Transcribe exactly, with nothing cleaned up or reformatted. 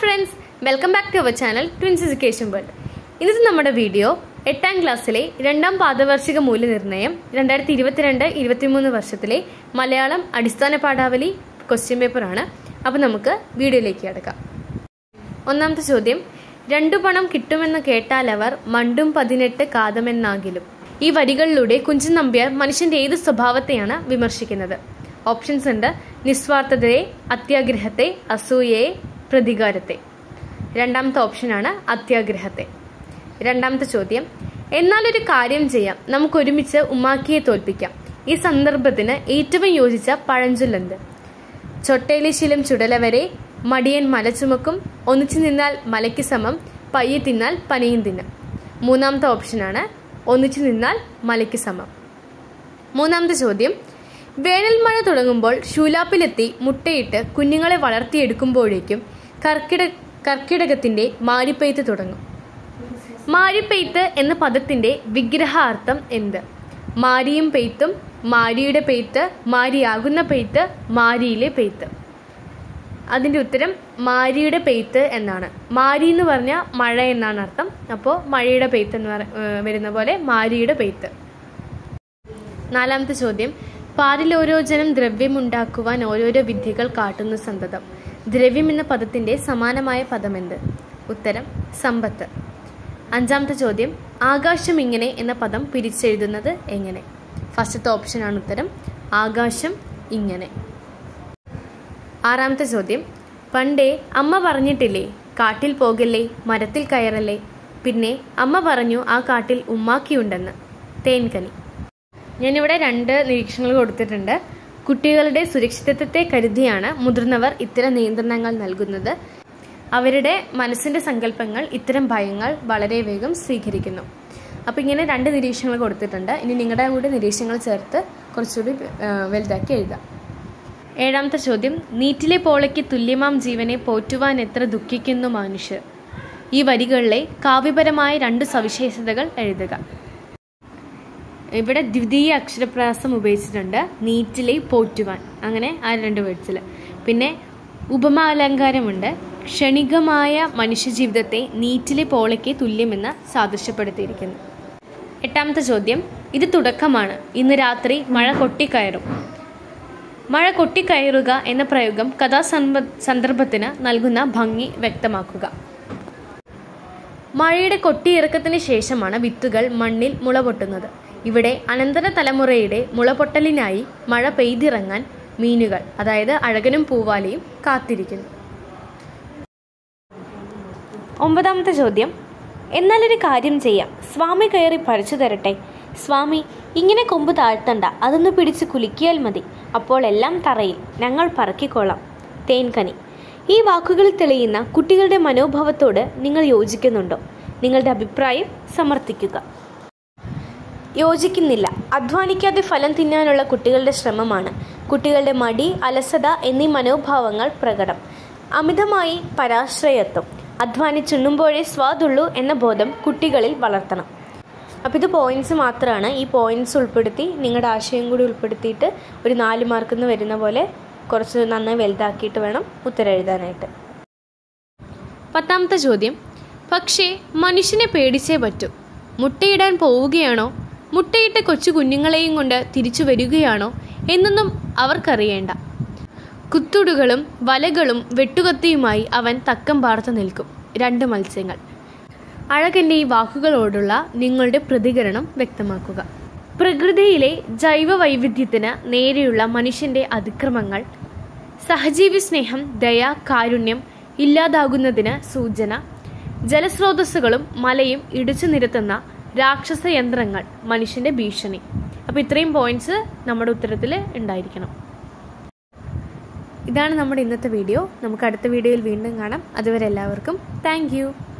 friends, welcome back to our channel Twins Education World. In this നമ്മുടെ video എട്ടാം ക്ലാസ്സിലെ രണ്ടാം പാദവാർഷിക മൂല്യനിർണ്ണയം രണ്ടായിരത്തി ഇരുപത്തിരണ്ട് ഇരുപത്തിമൂന്ന് വർഷത്തിലെ മലയാളം അടിസ്ഥാന പാഠാവലി ക്വസ്റ്റ്യൻ പേപ്പർ ആണ്. അപ്പോൾ നമുക്ക് വീഡിയോയിലേക്ക് കടക്കാം. ഒന്നാമത്തെ ചോദ്യം, രണ്ടു പണം കിട്ടുമെന്ന് കേട്ടാൽ അവർ മണ്ടും പതിനെട്ട് കാതമെന്നാകിലും. ഈ വരികളിലൂടെ കുഞ്ചൻ നമ്പ്യാർ മനുഷ്യന്റെ ഏത് സ്വഭാവത്തെയാണ് വിമർശിക്കുന്നത്? ഓപ്ഷൻസ് ഉണ്ട്: നിസ്വാർത്ഥതയെ, അത്യാഗ്രഹത്തെ, അസൂയയെ, പ്രതികാരത്തെ. രണ്ടാമത്തെ ഓപ്ഷനാണ് അത്യാഗ്രഹത്തെ. രണ്ടാമത്തെ ചോദ്യം, എന്നാലൊരു കാര്യം ചെയ്യാം, നമുക്ക് ഒരുമിച്ച് ഉമ്മാക്കിയെ തോൽപ്പിക്കാം. ഈ സന്ദർഭത്തിന് ഏറ്റവും യോജിച്ച പഴഞ്ചൊല്ലെന്ത്? ചൊട്ടയിലെ ശീലം ചുടല വരെ, മടിയൻ മല ചുമക്കും, ഒന്നിച്ചു നിന്നാൽ മലയ്ക്ക് സമം, പയ്യെ തിന്നാൽ പനയും തിന്നാം. മൂന്നാമത്തെ ഓപ്ഷനാണ് ഒന്നിച്ചു നിന്നാൽ മലയ്ക്ക് സമം. മൂന്നാമത്തെ ചോദ്യം, വേനൽ മഴ തുടങ്ങുമ്പോൾ ശൂലാപ്പിലെത്തി മുട്ടയിട്ട് കുഞ്ഞുങ്ങളെ വളർത്തിയെടുക്കുമ്പോഴേക്കും കർക്കിട കർക്കിടകത്തിന്റെ മാരിപ്പെയ്ത്ത് തുടങ്ങും. മാരിപ്പെയ്ത്ത് എന്ന പദത്തിന്റെ വിഗ്രഹാർത്ഥം എന്ത്? മാരിയും പെയ്ത്തും, മാരിയുടെ പെയ്ത്ത്, മാരിയാകുന്ന പെയ്ത്ത്, മാരിയിലെ പെയ്ത്ത്. അതിന്റെ ഉത്തരം മാരിയുടെ പെയ്ത്ത് എന്നാണ്. മാരി എന്ന് പറഞ്ഞാൽ മഴ എന്നാണ് അർത്ഥം. അപ്പോൾ മഴയുടെ പെയ്ത്ത് എന്ന് വരുന്ന പോലെ മാരിയുടെ പെയ്ത്ത്. നാലാമത്തെ ചോദ്യം, പാലിൽ ഓരോ ജനം ദ്രവ്യമുണ്ടാക്കുവാൻ ഓരോരോ വിദ്യകൾ കാട്ടുന്ന സന്തതം. ദ്രവ്യം എന്ന പദത്തിന്റെ സമാനമായ പദമെന്ത്? ഉത്തരം സമ്പത്ത്. അഞ്ചാമത്തെ ചോദ്യം, ആകാശം ഇങ്ങനെ എന്ന പദം പിരിച്ചെഴുതുന്നത് എങ്ങനെ? ഫസ്റ്റത്തെ ഓപ്ഷനാണ് ഉത്തരം, ആകാശം ഇങ്ങനെ. ആറാമത്തെ ചോദ്യം, പണ്ടേ അമ്മ പറഞ്ഞിട്ടില്ലേ കാട്ടിൽ പോകല്ലേ, മരത്തിൽ കയറല്ലേ, പിന്നെ അമ്മ പറഞ്ഞു ആ കാട്ടിൽ ഉമ്മാക്കിയുണ്ടെന്ന്. തേൻകനി. ഞാനിവിടെ രണ്ട് നിരീക്ഷണങ്ങൾ കൊടുത്തിട്ടുണ്ട്. കുട്ടികളുടെ സുരക്ഷിതത്വത്തെ കരുതിയാണ് മുതിർന്നവർ ഇത്തരം നിയന്ത്രണങ്ങൾ നൽകുന്നത്. അവരുടെ മനസ്സിന്റെ സങ്കല്പങ്ങൾ ഇത്തരം ഭയങ്ങൾ വളരെ വേഗം സ്വീകരിക്കുന്നു. അപ്പം ഇങ്ങനെ രണ്ട് നിരീക്ഷണങ്ങൾ കൊടുത്തിട്ടുണ്ട്. ഇനി നിങ്ങളുടെ കൂടെ നിരീക്ഷണങ്ങൾ ചേർത്ത് കുറച്ചുകൂടി വലുതാക്കി എഴുതാം. ഏഴാമത്തെ ചോദ്യം, നീറ്റിലെ പോളയ്ക്ക് തുല്യമാം ജീവനെ പോറ്റുവാൻ എത്ര ദുഃഖിക്കുന്നു മനുഷ്യർ. ഈ വരികളിലെ കാവ്യപരമായ രണ്ട് സവിശേഷതകൾ എഴുതുക. ഇവിടെ ദ്വിതീയ അക്ഷരപ്രാസം ഉപയോഗിച്ചിട്ടുണ്ട്. നീറ്റിലെ പോറ്റുവാൻ, അങ്ങനെ ആ രണ്ട് വേർഡ്സിൽ. പിന്നെ ഉപമാലങ്കാരമുണ്ട്. ക്ഷണികമായ മനുഷ്യജീവിതത്തെ നീറ്റിലെ പോളയ്ക്ക് തുല്യമെന്ന് സാദൃശ്യപ്പെടുത്തിയിരിക്കുന്നു. എട്ടാമത്തെ ചോദ്യം, ഇത് തുടക്കമാണ്, ഇന്ന് രാത്രി മഴ കൊട്ടിക്കയറും. മഴ കൊട്ടിക്കയറുക എന്ന പ്രയോഗം കഥാസന്ദ സന്ദർഭത്തിന് നൽകുന്ന ഭംഗി വ്യക്തമാക്കുക. മഴയുടെ കൊട്ടിയിറക്കത്തിന് ശേഷമാണ് വിത്തുകൾ മണ്ണിൽ മുളപൊട്ടുന്നത്. ഇവിടെ അനന്തര തലമുറയുടെ മുളപൊട്ടലിനായി മഴ പെയ്തിറങ്ങാൻ മീനുകൾ, അതായത് അഴകനും പൂവാലിയും കാത്തിരിക്കുന്നു. ഒമ്പതാമത്തെ ചോദ്യം, എന്നാലൊരു കാര്യം ചെയ്യാം, സ്വാമി കയറി പറിച്ചു തരട്ടെ. സ്വാമി, ഇങ്ങനെ കൊമ്പ് താഴ്ത്തണ്ട, അതൊന്ന് പിടിച്ച് കുലുക്കിയാൽ മതി, അപ്പോൾ എല്ലാം തറയിൽ, ഞങ്ങൾ പറക്കിക്കോളാം. തേൻകനി. ഈ വാക്കുകളിൽ തെളിയുന്ന കുട്ടികളുടെ മനോഭാവത്തോട് നിങ്ങൾ യോജിക്കുന്നുണ്ടോ? നിങ്ങളുടെ അഭിപ്രായം സമർത്ഥിക്കുക. യോജിക്കുന്നില്ല. അധ്വാനിക്കാതെ ഫലം തിന്നാനുള്ള കുട്ടികളുടെ ശ്രമമാണ്. കുട്ടികളുടെ മടി, അലസത എന്നീ മനോഭാവങ്ങൾ പ്രകടം. അമിതമായി പരാശ്രയത്വം. അധ്വാനിച്ചുണ്ണുമ്പോഴേ സ്വാദുള്ളൂ എന്ന ബോധം കുട്ടികളിൽ വളർത്തണം. അപ്പോൾ ഇത് പോയിന്റ്സ് മാത്രമാണ്. ഈ പോയിന്റ്സ് ഉൾപ്പെടുത്തി നിങ്ങളുടെ ആശയം കൂടി ഉൾപ്പെടുത്തിയിട്ട് ഒരു നാല് മാർക്കെന്ന് വരുന്ന പോലെ കുറച്ച് നന്നായി വലുതാക്കിയിട്ട് വേണം ഉത്തരം എഴുതാനായിട്ട്. പത്താമത്തെ ചോദ്യം, പക്ഷേ മനുഷ്യനെ പേടിച്ചേ പറ്റൂ. മുട്ടയിടാൻ പോവുകയാണോ, മുട്ടയിട്ട കൊച്ചു കുഞ്ഞുങ്ങളെയും കൊണ്ട് തിരിച്ചു വരികയാണോ എന്നൊന്നും അവർക്കറിയേണ്ട. കുത്തുടുകളും വലകളും വെട്ടുകത്തിയുമായി അവൻ തക്കം പാർത്തു നിൽക്കും. രണ്ട് മത്സ്യങ്ങൾ. അഴകന്റെ ഈ വാക്കുകളോടുള്ള നിങ്ങളുടെ പ്രതികരണം വ്യക്തമാക്കുക. പ്രകൃതിയിലെ ജൈവ വൈവിധ്യത്തിന് നേരെയുള്ള മനുഷ്യന്റെ അതിക്രമങ്ങൾ, സഹജീവി സ്നേഹം, ദയ, കാരുണ്യം ഇല്ലാതാകുന്നതിന് സൂചന, ജലസ്രോതസ്സുകളും മലയും ഇടിച്ചു നിരത്തുന്ന രാക്ഷസ യന്ത്രങ്ങൾ, മനുഷ്യന്റെ ഭീഷണി. അപ്പോൾ ഇത്രയും പോയിന്റ്സ് നമ്മുടെ ഉത്തരത്തിൽ ഉണ്ടായിരിക്കണം. ഇതാണ് നമ്മുടെ ഇന്നത്തെ വീഡിയോ. നമുക്ക് അടുത്ത വീഡിയോയിൽ വീണ്ടും കാണാം. അതുവരെ എല്ലാവർക്കും താങ്ക് യു.